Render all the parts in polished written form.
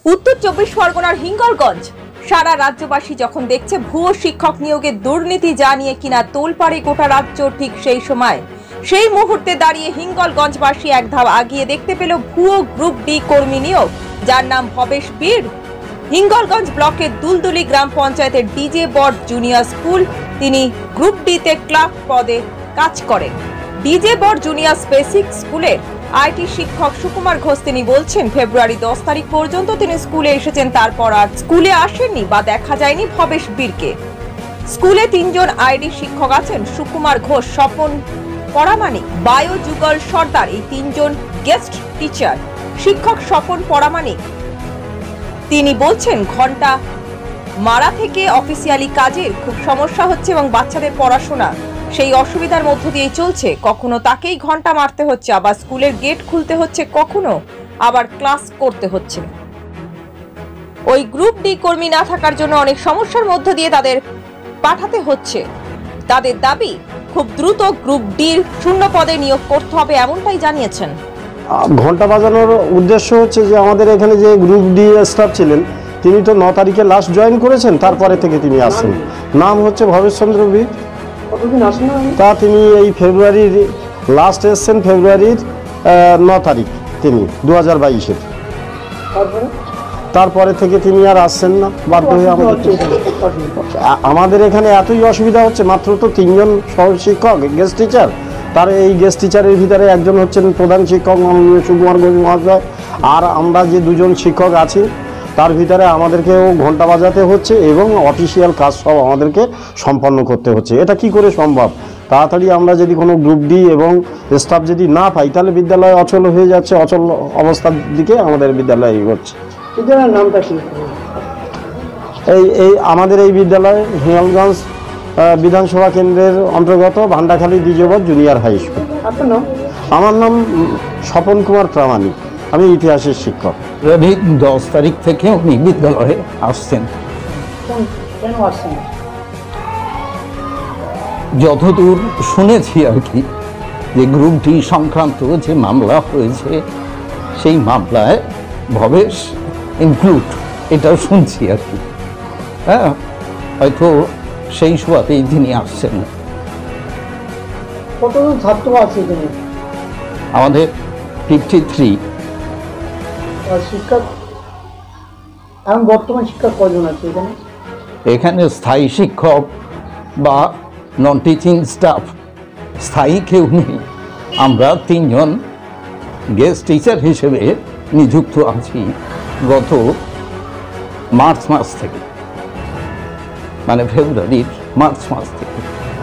উত্তর 24 পরগনার হিঙ্গলগঞ্জ সারা রাজ্যবাসী যখন দেখছে ভুয়ো শিক্ষক নিয়োগের দুর্নীতি জানিয়ে কিনা তোলপাড়ে গোটা রাজ্য, ঠিক সেই সময় সেই মুহূর্তে দাঁড়িয়ে হিঙ্গলগঞ্জবাসী এক ধাপ আগিয়ে দেখতে পেল ভুয়ো গ্রুপ ডি কর্মী নিয়োগ, যার নাম ভবেশ বীর। হিঙ্গলগঞ্জ ব্লকের দুলদুলি গ্রাম পঞ্চায়েতের ডিজে বট জুনিয়র স্কুল তিনি গ্রুপ ডি তে ক্লার্ক পদে কাজ করেন। ডিজে বট জুনিয়র বেসিক স্কুলের আইটি শিক্ষক সুকুমার ঘোষ তিনি বলছেন, ফেব্রুয়ারি 10 তারিখ পর্যন্ত তিনি স্কুলে এসেছেন, তারপর আর স্কুলে আসেননি বা দেখা যায়নি ভবেশ বীরকে। স্কুলে 3 জন আইডি শিক্ষক আছেন, সুকুমার ঘোষ, স্বপন পরামানিক, বায়ো যুগল সর্দার, এই 3 জন গেস্ট টিচার। শিক্ষক স্বপন পরামানিক তিনি বলছেন, ঘন্টা মারা থেকে অফিসিয়ালি কাজের খুব সমস্যা হচ্ছে এবং বাচ্চাদের পড়াশোনা সেই অসুবিধার মধ্য দিয়ে চলছে। কখনো তাকেই ঘন্টা মারতে হচ্ছে, আবার স্কুলের গেট খুলতে হচ্ছে, কখনো আবার ক্লাস করতে হচ্ছে। ওই গ্রুপ ডি কর্মী না থাকার জন্য অনেক সমস্যার মধ্য দিয়ে তাদের পাঠাতে হচ্ছে। তাদের দাবি খুব দ্রুত গ্রুপ ডির শূন্য পদে নিয়োগ করতে হবে, এমনটাই জানিয়েছেন। ঘন্টা বাজানোর উদ্দেশ্য হচ্ছে যে আমাদের এখানে যে গ্রুপ ডি স্টাফ ছিলেন তিনি তো 9 তারিখে লাস্ট জয়েন করেছেন, তারপরে থেকে তিনি আসছেন। নাম হচ্ছে ভবেশ চন্দ্র বীর। তা তিনি এই ফেব্রুয়ারির লাস্ট এসছেন, ফেব্রুয়ারির 9 তারিখ তিনি 2022-এর। তারপরে থেকে তিনি আর আসছেন না, বাধ্য হয়ে আমাদের এখানে এতই অসুবিধা হচ্ছে। মাত্র তো 3 জন সহ শিক্ষক গেস্ট টিচার, তার এই গেস্ট টিচারের ভিতরে একজন হচ্ছেন প্রধান শিক্ষক মাননীয় সুকুমার ঘোষ মহাশয়, আর আমরা যে 2 জন শিক্ষক আছি তার ভিতরে আমাদেরকেও ঘন্টা বাজাতে হচ্ছে এবং অফিসিয়াল কাজ সব আমাদেরকে সম্পন্ন করতে হচ্ছে। এটা কি করে সম্ভব? তাড়াতাড়ি আমরা যদি কোনো গ্রুপ ডি এবং স্টাফ যদি না পাই তাহলে বিদ্যালয় অচল হয়ে যাচ্ছে, অচল অবস্থার দিকে আমাদের বিদ্যালয় এগোচ্ছে। নামটা কি? এই আমাদের এই বিদ্যালয় হিঙ্গলগঞ্জ বিধানসভা কেন্দ্রের অন্তর্গত ভান্ডাখালী ডিজে বট জুনিয়র হাই স্কুল। আপনার নাম? আমার নাম স্বপন কুমার প্রামাণিক, আমি ইতিহাসের শিক্ষক। 10 তারিখ থেকে উনি বিদ্যালয়ে আসছেন। কেন আসছেন? যতদূর শুনেছি আর কি, যে গ্রুপ ডি সংক্রান্ত যে মামলা হয়েছে সেই মামলায় ভবেশ ইনক্লুড, এটাও শুনছি আর কি। হ্যাঁ, হয়তো সেই সুবাদেই তিনি আসছেন। কতজন ছাত্র আছে এখানে? আমাদের 53। শিক্ষক এখন বর্তমান শিক্ষক কজন আছে এখানে? এখানে স্থায়ী শিক্ষক বা নন টিচিং স্টাফ স্থায়ী কেউ নেই। আমরা 3 জন গেস্ট টিচার হিসেবে নিযুক্ত আছি গত মার্চ মাস থেকে, মানে ফেব্রুয়ারির মার্চ মাস থেকে।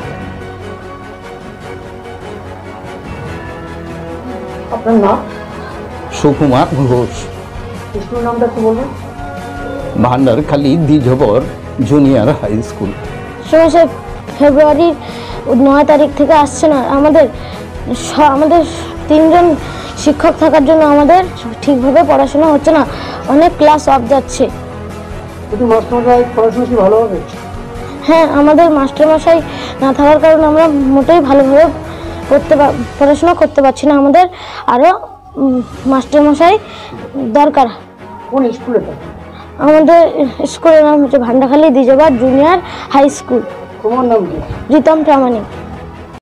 আপনার নাম? সুকুমার ঘোষ। স্কুল নামটা কি বলবেন? ভান্ডারখালী ডিজে বট জুনিয়র হাই স্কুল। ফেব্রুয়ারির 9 তারিখ থেকে আসছে না। আমাদের 3 জন শিক্ষক থাকার জন্য আমাদের ঠিকভাবে পড়াশোনা হচ্ছে না, অনেক ক্লাস অফ যাচ্ছে। মাস্টারমশাই পড়াশোনা কি ভালো হবে? হ্যাঁ, আমাদের মাস্টারমশাই না থাকার কারণে আমরা মোটেই ভালোভাবে পড়াশোনা করতে পারছি না। আমাদের আরও মাস্টারমশাই দরকার। কোন স্কুলে? আমাদের স্কুলের নাম হচ্ছে ভান্ডাখালী ডিজে বট জুনিয়র হাই স্কুল। তোমার নাম কি? রিতম প্রামাণিক।